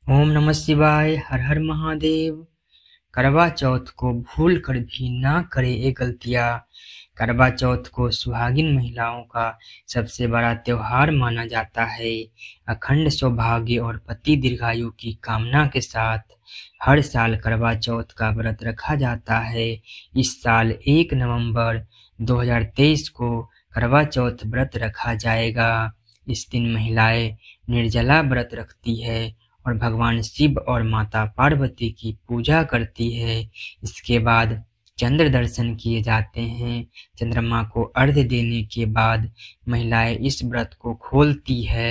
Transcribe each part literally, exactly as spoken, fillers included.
ओम नमः शिवाय। हर हर महादेव। करवा चौथ को भूल कर भी ना करे ये गलतियाँ। करवा चौथ को सुहागिन महिलाओं का सबसे बड़ा त्योहार माना जाता है। अखंड सौभाग्य और पति दीर्घायु की कामना के साथ हर साल करवा चौथ का व्रत रखा जाता है। इस साल एक नवंबर दो हज़ार तेईस को करवा चौथ व्रत रखा जाएगा। इस दिन महिलाएं निर्जला व्रत रखती है और भगवान शिव और माता पार्वती की पूजा करती है। इसके बाद चंद्र दर्शन किए जाते हैं। चंद्रमा को अर्घ्य देने के बाद महिलाएं इस व्रत को खोलती है।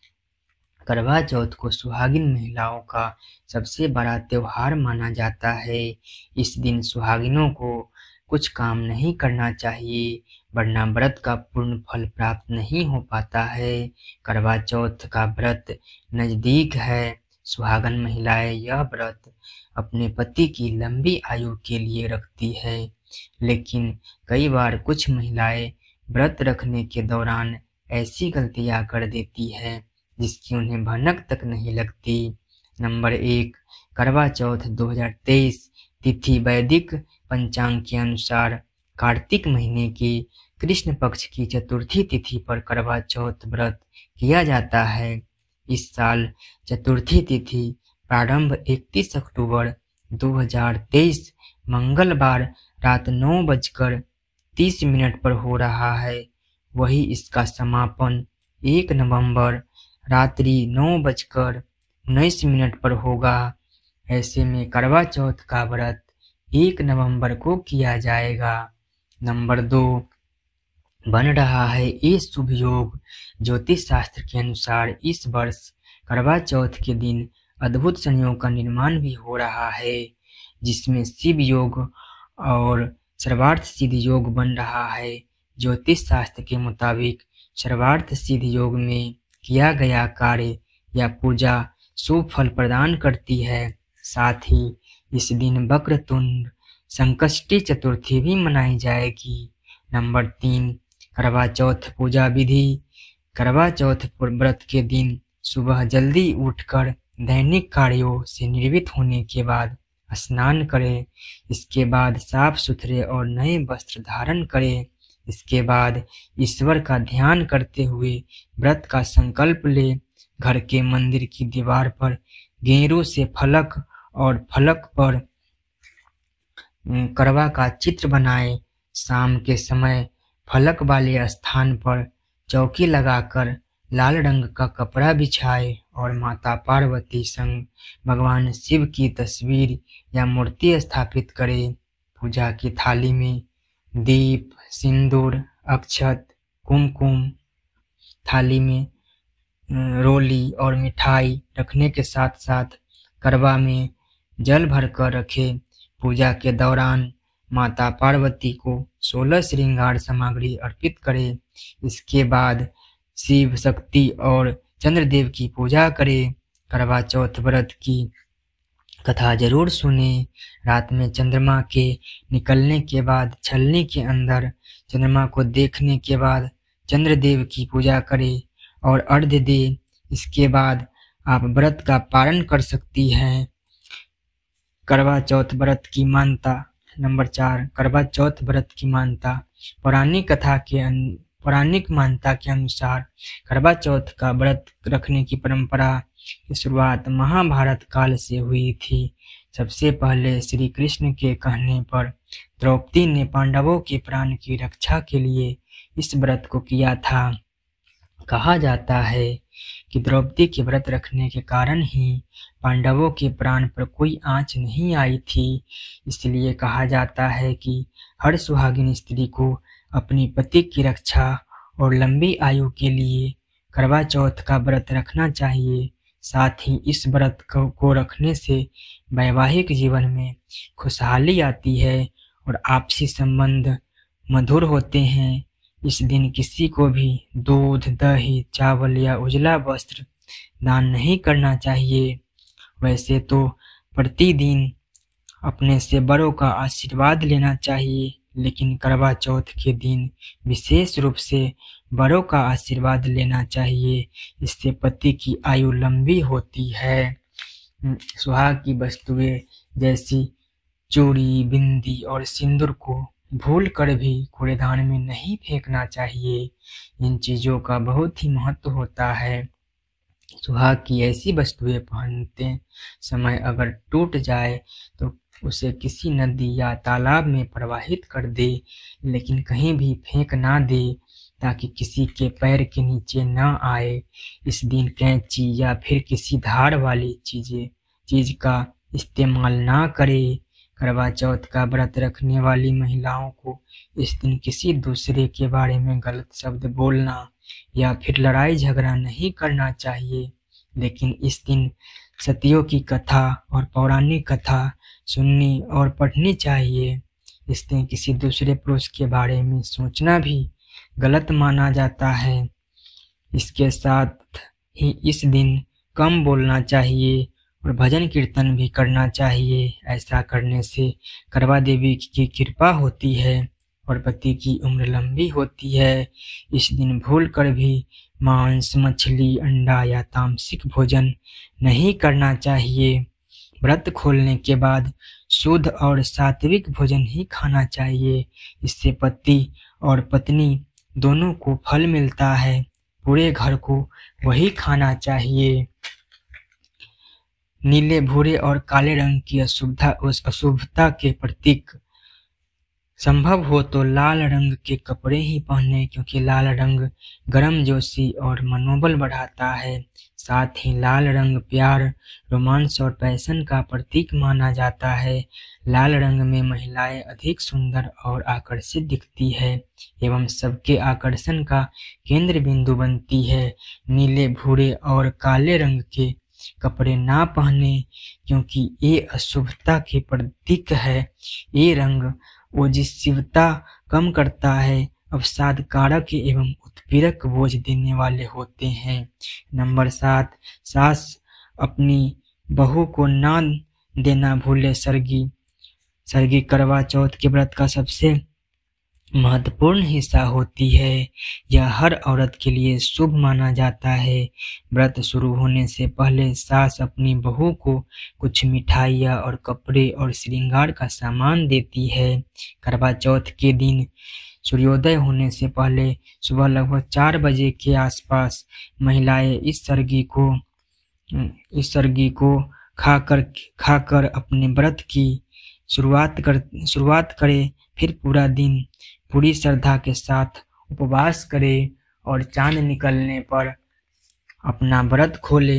करवा चौथ को सुहागिन महिलाओं का सबसे बड़ा त्योहार माना जाता है। इस दिन सुहागिनों को कुछ काम नहीं करना चाहिए, वरना व्रत का पूर्ण फल प्राप्त नहीं हो पाता है। करवा चौथ का व्रत नजदीक है। सुहागन महिलाएं यह व्रत अपने पति की लंबी आयु के लिए रखती है, लेकिन कई बार कुछ महिलाएं व्रत रखने के दौरान ऐसी गलतियां कर देती है जिसकी उन्हें भनक तक नहीं लगती। नंबर एक, करवा चौथ दो हज़ार तेईस तिथि वैदिक पंचांग के अनुसार कार्तिक महीने की कृष्ण पक्ष की चतुर्थी तिथि पर करवा चौथ व्रत किया जाता है। इस साल चतुर्थी तिथि प्रारंभ इकतीस अक्टूबर दो हज़ार तेईस मंगलवार रात नौ बजकर तीस मिनट पर हो रहा है। वही इसका समापन एक नवंबर रात्रि नौ बजकर उन्नीस मिनट पर होगा। ऐसे में करवा चौथ का व्रत एक नवंबर को किया जाएगा। नंबर दो, बन रहा है ये शुभ योग। ज्योतिष शास्त्र के अनुसार इस वर्ष करवा चौथ के दिन अद्भुत संयोग का निर्माण भी हो रहा है, जिसमें शिव योग और सर्वार्थ सिद्ध योग बन रहा है। ज्योतिष शास्त्र के मुताबिक सर्वार्थ सिद्ध योग में किया गया कार्य या पूजा शुभ फल प्रदान करती है। साथ ही इस दिन वक्रतुंड संकष्टी चतुर्थी भी मनाई जाएगी। नंबर तीन, करवा चौथ पूजा विधि। करवा चौथ व्रत के दिन सुबह जल्दी उठकर दैनिक कार्यों से निवृत्त होने के बाद स्नान करें। इसके बाद साफ सुथरे और नए वस्त्र धारण करें। इसके बाद ईश्वर का ध्यान करते हुए व्रत का संकल्प ले। घर के मंदिर की दीवार पर गेरू से फलक और फलक पर करवा का चित्र बनाएं। शाम के समय फलक वाले स्थान पर चौकी लगाकर लाल रंग का कपड़ा बिछाए और माता पार्वती संग भगवान शिव की तस्वीर या मूर्ति स्थापित करें। पूजा की थाली में दीप, सिंदूर, अक्षत, कुमकुम, थाली में रोली और मिठाई रखने के साथ साथ करवा में जल भरकर रखें। पूजा के दौरान माता पार्वती को सोलह श्रृंगार सामग्री अर्पित करें। इसके बाद शिव शक्ति और चंद्रदेव की पूजा करें। करवा चौथ व्रत की कथा जरूर सुने। रात में चंद्रमा के निकलने के बाद छलनी के अंदर चंद्रमा को देखने के बाद चंद्रदेव की पूजा करें और अर्घ्य दे। इसके बाद आप व्रत का पालन कर सकती हैं। करवा चौथ व्रत की मान्यता। नंबर चार, करवा चौथ व्रत की मान्यता। पौराणिक कथा के पौराणिक मान्यता के अनुसार करवा चौथ का व्रत रखने की परंपरा की शुरुआत महाभारत काल से हुई थी। सबसे पहले श्री कृष्ण के कहने पर द्रौपदी ने पांडवों के प्राण की रक्षा के लिए इस व्रत को किया था। कहा जाता है कि द्रौपदी के व्रत रखने के कारण ही पांडवों के प्राण पर कोई आंच नहीं आई थी। इसलिए कहा जाता है कि हर सुहागिन स्त्री को अपनी पति की रक्षा और लंबी आयु के लिए करवा चौथ का व्रत रखना चाहिए। साथ ही इस व्रत को रखने से वैवाहिक जीवन में खुशहाली आती है और आपसी संबंध मधुर होते हैं। इस दिन किसी को भी दूध, दही, चावल या उजला वस्त्र दान नहीं करना चाहिए। वैसे तो प्रतिदिन अपने से बड़ों का आशीर्वाद लेना चाहिए, लेकिन करवा चौथ के दिन विशेष रूप से बड़ों का आशीर्वाद लेना चाहिए। इससे पति की आयु लंबी होती है। सुहाग की वस्तुएं जैसी चूड़ी, बिंदी और सिंदूर को भूल कर भी कूड़ेदान में नहीं फेंकना चाहिए। इन चीजों का बहुत ही महत्व होता है। सुहाग की ऐसी वस्तुएं पहनते समय अगर टूट जाए तो उसे किसी नदी या तालाब में प्रवाहित कर दे, लेकिन कहीं भी फेंक ना दे ताकि किसी के पैर के नीचे न आए। इस दिन कैंची या फिर किसी धार वाली चीजें चीज का इस्तेमाल ना करे। करवा चौथ का व्रत रखने वाली महिलाओं को इस दिन किसी दूसरे के बारे में गलत शब्द बोलना या फिर लड़ाई झगड़ा नहीं करना चाहिए, लेकिन इस दिन सतियों की कथा और पौराणिक कथा सुननी और पढ़नी चाहिए। इस दिन किसी दूसरे पुरुष के बारे में सोचना भी गलत माना जाता है। इसके साथ ही इस दिन कम बोलना चाहिए और भजन कीर्तन भी करना चाहिए। ऐसा करने से करवा देवी की कृपा होती है और पति की उम्र लंबी होती है। इस दिन भूल कर भी मांस, मछली, अंडा या तामसिक भोजन नहीं करना चाहिए। व्रत खोलने के बाद शुद्ध और सात्विक भोजन ही खाना चाहिए। इससे पति और पत्नी दोनों को फल मिलता है। पूरे घर को वही खाना चाहिए। नीले, भूरे और काले रंग की अशुभता उस अशुभता के प्रतीक। संभव हो तो लाल रंग के कपड़े ही पहने, क्योंकि लाल रंग गर्मजोशी और मनोबल बढ़ाता है। साथ ही लाल रंग प्यार, रोमांस और पैशन का प्रतीक माना जाता है। लाल रंग में महिलाएं अधिक सुंदर और आकर्षित दिखती है एवं सबके आकर्षण का केंद्र बिंदु बनती है। नीले, भूरे और काले रंग के कपड़े ना पहने, क्योंकि ये अशुभता के प्रतीक है। ये रंग ओजस्विता कम करता है, अवसाद कारक एवं उत्पीड़क बोझ देने वाले होते हैं। नंबर सात, सास अपनी बहू को ना देना भूले। सरगी सरगी करवा चौथ के व्रत का सबसे महत्वपूर्ण हिस्सा होती है। यह हर औरत के लिए शुभ माना जाता है। व्रत शुरू होने से पहले सास अपनी बहू को कुछ मिठाइयाँ और कपड़े और श्रृंगार का सामान देती है। करवा चौथ के दिन सूर्योदय होने से पहले सुबह लगभग चार बजे के आसपास महिलाएं इस सरगी को इस सरगी को खाकर खाकर अपने व्रत की शुरुआत कर शुरुआत करे। फिर पूरा दिन पूरी श्रद्धा के साथ उपवास करे और चांद निकलने पर अपना व्रत खोले।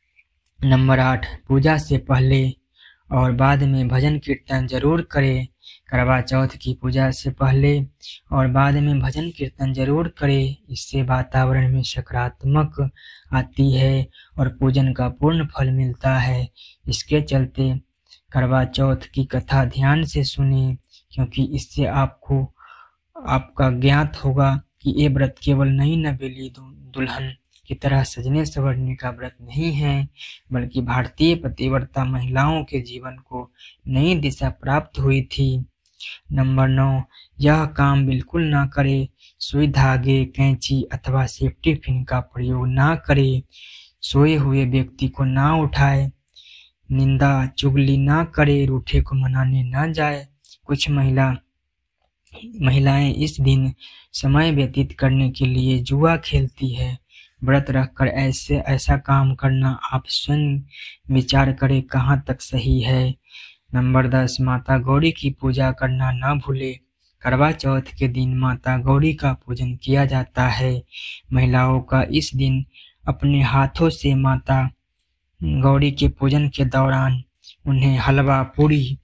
नंबर आठ, पूजा से पहले और बाद में भजन कीर्तन जरूर करे। करवा चौथ की पूजा से पहले और बाद में भजन कीर्तन जरूर करे। इससे वातावरण में सकारात्मक आती है और पूजन का पूर्ण फल मिलता है। इसके चलते करवा चौथ की कथा ध्यान से सुने, क्योंकि इससे आपको आपका ज्ञात होगा कि ये व्रत केवल नई नवेली दुल्हन की तरह सजने संवरने का व्रत नहीं है, बल्कि भारतीय पतिव्रता महिलाओं के जीवन को नई दिशा प्राप्त हुई थी। नंबर नौ, यह काम बिल्कुल ना करे। सुई, धागे, कैंची अथवा सेफ्टी पिन का प्रयोग ना करे। सोए हुए व्यक्ति को ना उठाए। निंदा चुगली ना करे। रूठे को मनाने ना जाए। कुछ महिला महिलाएं इस दिन समय व्यतीत करने के लिए जुआ खेलती है। व्रत रखकर ऐसे ऐसा काम करना आप स्वयं विचार करें कहाँ तक सही है। नंबर दस, माता गौरी की पूजा करना ना भूले। करवा चौथ के दिन माता गौरी का पूजन किया जाता है। महिलाओं का इस दिन अपने हाथों से माता गौरी के पूजन के दौरान उन्हें हलवा पूरी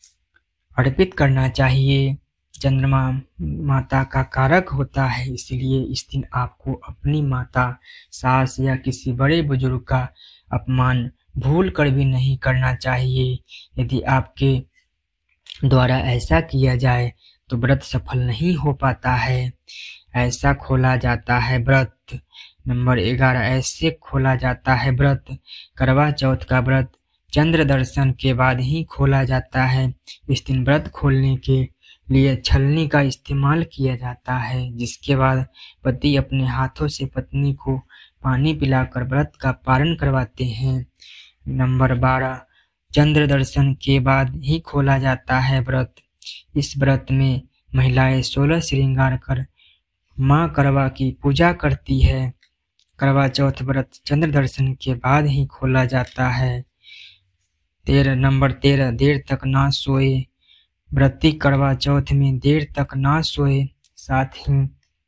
अर्पित करना चाहिए। चंद्रमा माता का कारक होता है, इसलिए इस दिन आपको अपनी माता, सास या किसी बड़े बुजुर्ग का अपमान भूल कर भी नहीं करना चाहिए। यदि आपके द्वारा ऐसा किया जाए तो व्रत सफल नहीं हो पाता है। ऐसा खोला जाता है व्रत। नंबर ग्यारह, ऐसे खोला जाता है व्रत। करवा चौथ का व्रत चंद्र दर्शन के बाद ही खोला जाता है। इस दिन व्रत खोलने के लिए छलनी का इस्तेमाल किया जाता है, जिसके बाद पति अपने हाथों से पत्नी को पानी पिलाकर व्रत का पारण करवाते हैं। नंबर बारह, चंद्र दर्शन के बाद ही खोला जाता है व्रत। इस व्रत में महिलाएं सोलह श्रृंगार कर माँ करवा की पूजा करती है। करवा चौथ व्रत चंद्र दर्शन के बाद ही खोला जाता है। तेरह नंबर तेरह, देर तक ना सोए। व्रती करवा चौथ में देर तक ना सोए, साथ ही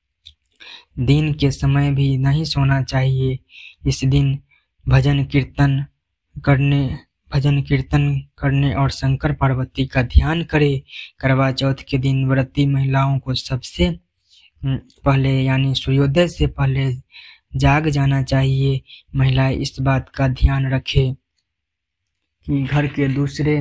दिन के समय भी नहीं सोना चाहिए। इस दिन भजन कीर्तन करने भजन कीर्तन करने और शंकर पार्वती का ध्यान करे। करवा चौथ के दिन व्रती महिलाओं को सबसे पहले यानी सूर्योदय से पहले जाग जाना चाहिए। महिलाएं इस बात का ध्यान रखें कि घर के दूसरे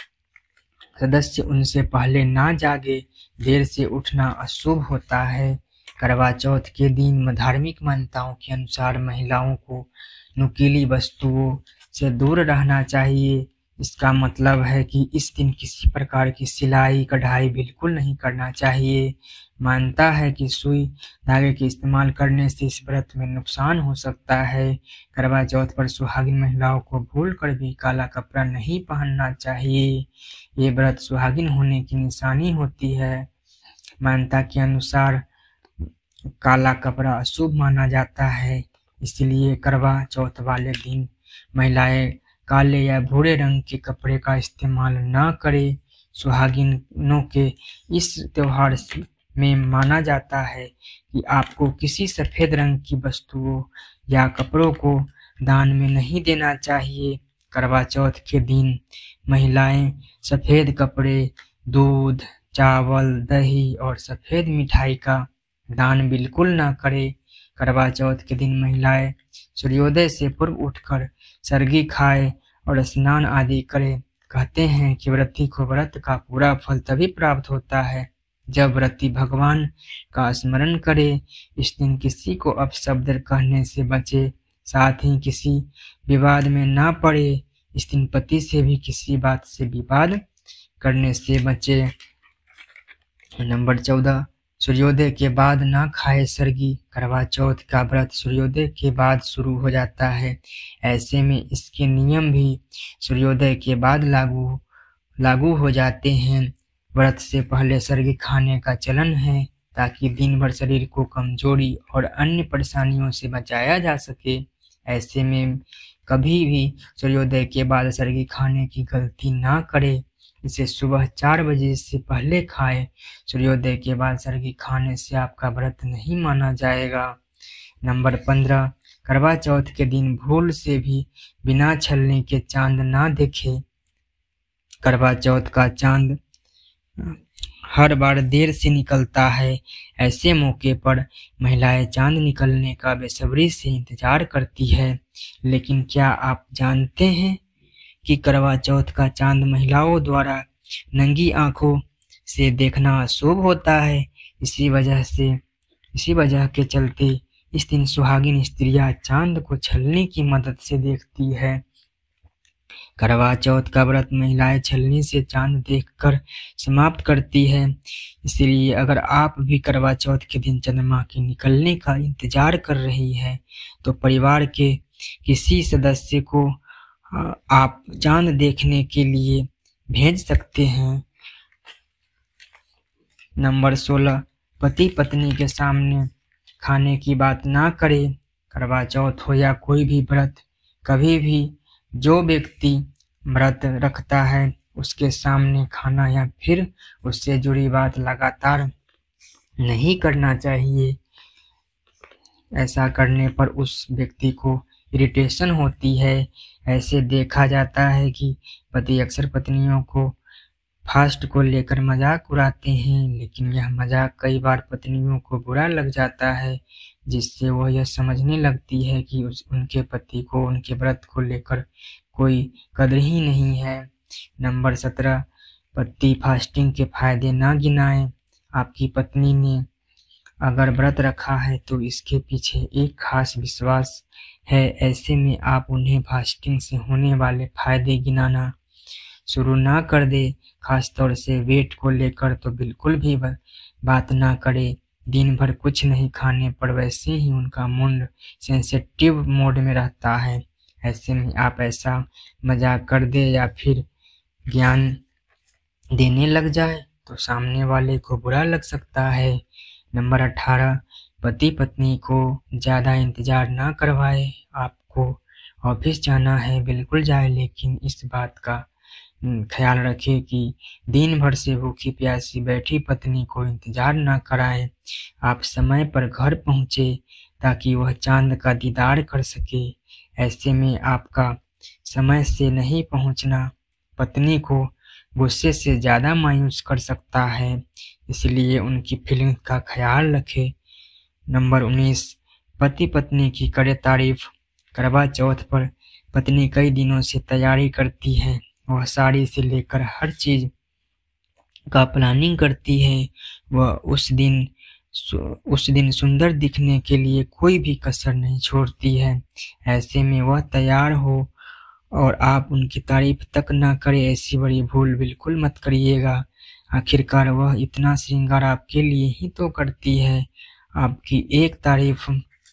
सदस्य उनसे पहले ना जागे। देर से उठना अशुभ होता है। करवा चौथ के दिन धार्मिक मान्यताओं के अनुसार महिलाओं को नुकीली वस्तुओं से दूर रहना चाहिए। इसका मतलब है कि इस दिन किसी प्रकार की सिलाई कढ़ाई बिल्कुल नहीं करना चाहिए। मानता है कि सुई धागे के इस्तेमाल करने से इस व्रत में नुकसान हो सकता है। करवा चौथ पर सुहागिन महिलाओं को भूलकर भी काला कपड़ा नहीं पहनना चाहिए। ये व्रत सुहागिन होने की निशानी होती है। मान्यता के अनुसार काला कपड़ा अशुभ माना जाता है, इसलिए करवा चौथ वाले दिन महिलाएं काले या भूरे रंग के कपड़े का इस्तेमाल न करें। सुहागिनों के इस त्योहार में माना जाता है कि आपको किसी सफेद रंग की वस्तुओं या कपड़ों को दान में नहीं देना चाहिए। करवा चौथ के दिन महिलाएं सफेद कपड़े, दूध, चावल, दही और सफेद मिठाई का दान बिल्कुल ना करें। करवा चौथ के दिन महिलाएं सूर्योदय से पूर्व उठकर सरगी खाए और स्नान आदि करें। कहते हैं कि व्रती को व्रत का पूरा फल तभी प्राप्त होता है जब व्रती भगवान का स्मरण करे। इस दिन किसी को अपशब्द कहने से बचे, साथ ही किसी विवाद में ना पड़े। इस दिन पति से भी किसी बात से विवाद करने से बचे। नंबर चौदह, सूर्योदय के बाद ना खाए सरगी। करवा चौथ का व्रत सूर्योदय के बाद शुरू हो जाता है। ऐसे में इसके नियम भी सूर्योदय के बाद लागू लागू हो जाते हैं। व्रत से पहले सरगी खाने का चलन है ताकि दिन भर शरीर को कमजोरी और अन्य परेशानियों से बचाया जा सके। ऐसे में कभी भी सूर्योदय के बाद सरगी खाने की गलती ना करें। इसे सुबह चार बजे से पहले खाएं। सूर्योदय के बाद सरगी खाने से आपका व्रत नहीं माना जाएगा। नंबर पंद्रह, करवा चौथ के दिन भूल से भी बिना छलनी के चांद ना देखें। करवा चौथ का चांद हर बार देर से निकलता है। ऐसे मौके पर महिलाएं चांद निकलने का बेसब्री से इंतजार करती है। लेकिन क्या आप जानते हैं कि करवा चौथ का चांद महिलाओं द्वारा नंगी आंखों से देखना अशुभ होता है। इसी वजह से इसी वजह के चलते इस दिन सुहागिन स्त्रियां चांद को छलनी की मदद से देखती है। करवा चौथ का व्रत महिलाएं छलनी से चांद देखकर समाप्त करती है। इसलिए अगर आप भी करवा चौथ के दिन चंद्रमा के निकलने का इंतजार कर रही है तो परिवार के किसी सदस्य को आप चांद देखने के लिए भेज सकते हैं। नंबर सोलह, पति पत्नी के सामने खाने की बात ना करें। करवा चौथ हो या कोई भी व्रत, कभी भी जो व्यक्ति व्रत रखता है उसके सामने खाना या फिर उससे जुड़ी बात लगातार नहीं करना चाहिए। ऐसा करने पर उस व्यक्ति को इरिटेशन होती है। ऐसे देखा जाता है कि पति अक्सर पत्नियों को फास्ट को लेकर मजाक उड़ाते हैं, लेकिन यह मजाक कई बार पत्नियों को बुरा लग जाता है, जिससे वह यह समझने लगती है कि उस उनके पति को उनके व्रत को लेकर कोई कदर ही नहीं है। नंबर सत्रह, पति फास्टिंग के फायदे ना गिनाएं। आपकी पत्नी ने अगर व्रत रखा है तो इसके पीछे एक खास विश्वास है। ऐसे में आप उन्हें फास्टिंग से होने वाले फायदे गिनाना शुरू ना कर दे। खास तौर से वेट को लेकर तो बिल्कुल भी बात ना करे। दिन भर कुछ नहीं खाने पर वैसे ही उनका मूड सेंसिटिव मोड में रहता है। ऐसे में आप ऐसा मजाक कर दे या फिर ज्ञान देने लग जाए तो सामने वाले को बुरा लग सकता है। नंबर अठारह, पति पत्नी को ज़्यादा इंतजार ना करवाए। आपको ऑफिस जाना है, बिल्कुल जाए, लेकिन इस बात का ख्याल रखें कि दिन भर से भूखी प्यासी बैठी पत्नी को इंतजार न कराए। आप समय पर घर पहुंचे ताकि वह चांद का दीदार कर सके। ऐसे में आपका समय से नहीं पहुंचना पत्नी को गुस्से से ज़्यादा मायूस कर सकता है, इसलिए उनकी फीलिंग्स का ख्याल रखें। नंबर उन्नीस, पति पत्नी की करे तारीफ। करवा चौथ पर पत्नी कई दिनों से तैयारी करती है। वह साड़ी से लेकर हर चीज का प्लानिंग करती है। वह उस दिन उस दिन सुंदर दिखने के लिए कोई भी कसर नहीं छोड़ती है। ऐसे में वह तैयार हो और आप उनकी तारीफ तक ना करें, ऐसी बड़ी भूल बिल्कुल मत करिएगा। आखिरकार वह इतना श्रृंगार आपके लिए ही तो करती है। आपकी एक तारीफ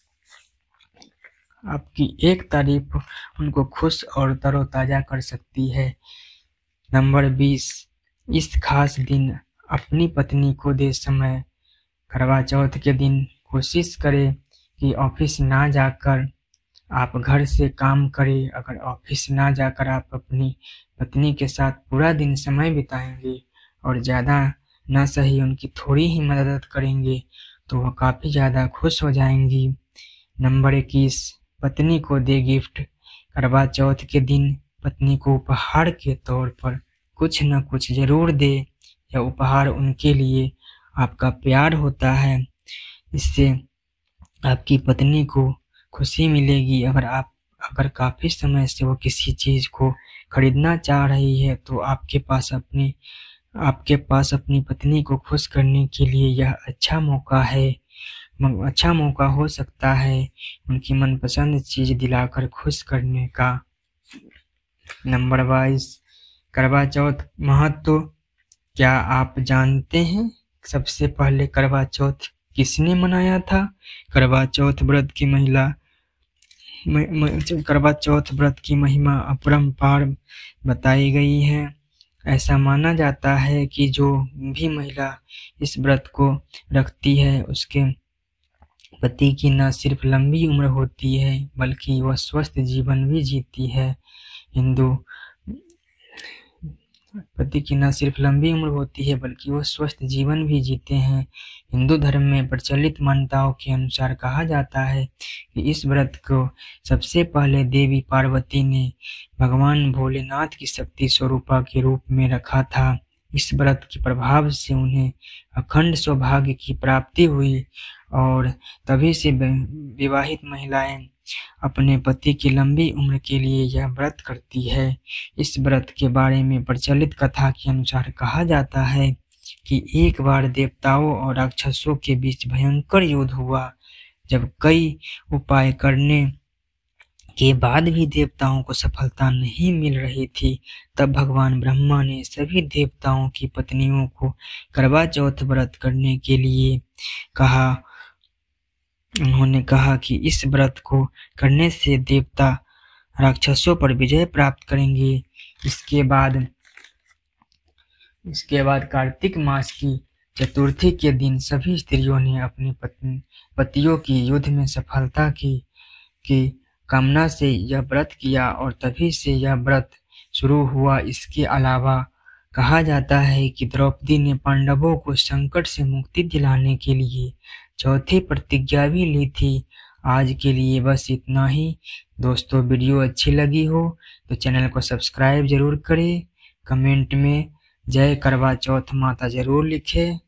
आपकी एक तारीफ उनको खुश और तरोताजा कर सकती है। नंबर बीस, इस खास दिन अपनी पत्नी को दे समय। करवा चौथ के दिन कोशिश करें कि ऑफिस ना जाकर आप घर से काम करें। अगर ऑफिस ना जाकर आप अपनी पत्नी के साथ पूरा दिन समय बिताएंगे और ज़्यादा ना सही उनकी थोड़ी ही मदद करेंगे तो वह काफ़ी ज़्यादा खुश हो जाएंगी। नंबर इक्कीस, पत्नी को दे गिफ्ट। करवा चौथ के दिन पत्नी को उपहार के तौर पर कुछ न कुछ जरूर दे। यह उपहार उनके लिए आपका प्यार होता है। इससे आपकी पत्नी को खुशी मिलेगी। अगर आप अगर काफ़ी समय से वो किसी चीज़ को खरीदना चाह रही है तो आपके पास अपनी आपके पास अपनी पत्नी को खुश करने के लिए यह अच्छा मौका है अच्छा मौका हो सकता है उनकी मनपसंद चीज़ दिलाकर खुश करने का। नंबर बाईस, करवा चौथ महत्व। क्या आप जानते हैं सबसे पहले करवा चौथ किसने मनाया था? करवा चौथ व्रत की महिला करवा चौथ व्रत की महिमा अपरंपार बताई गई है। ऐसा माना जाता है कि जो भी महिला इस व्रत को रखती है उसके पति की न सिर्फ लंबी उम्र होती है बल्कि वह स्वस्थ जीवन भी जीती है। हिंदू पति की न सिर्फ लंबी उम्र होती है बल्कि वह स्वस्थ जीवन भी जीते हैं। हिंदू धर्म में प्रचलित मान्यताओं के अनुसार कहा जाता है कि इस व्रत को सबसे पहले देवी पार्वती ने भगवान भोलेनाथ की शक्ति स्वरूपा के रूप में रखा था। इस व्रत के प्रभाव से उन्हें अखंड सौभाग्य की प्राप्ति हुई और तभी से विवाहित महिलाएं अपने पति की लंबी उम्र के लिए यह व्रत करती है। इस व्रत के बारे में प्रचलित कथा के अनुसार कहा जाता है कि एक बार देवताओं और राक्षसों के बीच भयंकर युद्ध हुआ। जब कई उपाय करने के बाद भी देवताओं को सफलता नहीं मिल रही थी, तब भगवान ब्रह्मा ने सभी देवताओं की पत्नियों को करवा चौथ व्रत करने के लिए कहा। उन्होंने कहा कि इस व्रत को करने से देवता राक्षसों पर विजय प्राप्त करेंगे। इसके बाद इसके बाद कार्तिक मास की चतुर्थी के दिन सभी स्त्रियों ने अपनी पत्नी पतियों की युद्ध में सफलता की की कामना से यह व्रत किया और तभी से यह व्रत शुरू हुआ। इसके अलावा कहा जाता है कि द्रौपदी ने पांडवों को संकट से मुक्ति दिलाने के लिए चौथी प्रतिज्ञा भी ली थी। आज के लिए बस इतना ही। दोस्तों, वीडियो अच्छी लगी हो तो चैनल को सब्सक्राइब जरूर करें। कमेंट में जय करवा चौथ माता जरूर लिखें।